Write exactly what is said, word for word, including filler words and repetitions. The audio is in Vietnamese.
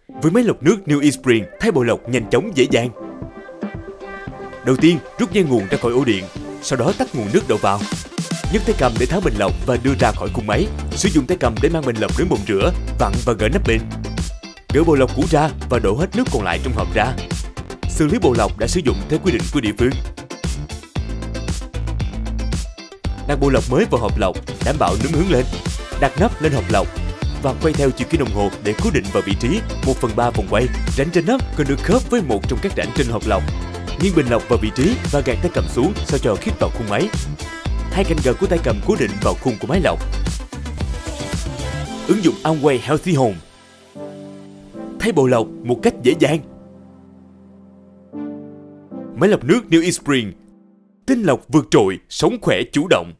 Với máy lọc nước New eSpring, thay bộ lọc nhanh chóng dễ dàng. Đầu tiên, rút dây nguồn ra khỏi ổ điện, sau đó tắt nguồn nước đổ vào. Nhấc tay cầm để tháo bình lọc và đưa ra khỏi khung máy. Sử dụng tay cầm để mang bình lọc đến bồn rửa, vặn và gỡ nắp bình. Gỡ bộ lọc cũ ra và đổ hết nước còn lại trong hộp ra. Xử lý bộ lọc đã sử dụng theo quy định của địa phương. Đặt bộ lọc mới vào hộp lọc, đảm bảo đúng hướng lên. Đặt nắp lên hộp lọc và quay theo chiều kim đồng hồ để cố định vào vị trí một phần ba vòng quay. Rãnh trên nắp cần được khớp với một trong các rãnh trên hộp lọc. Nghiêng bình lọc vào vị trí và gạt tay cầm xuống sao cho khít vào khung máy. Hai cạnh gợt của tay cầm cố định vào khung của máy lọc. Ứng dụng Amway Healthy Home. Thay bộ lọc một cách dễ dàng. Máy lọc nước New eSpring, tinh lọc vượt trội, sống khỏe chủ động.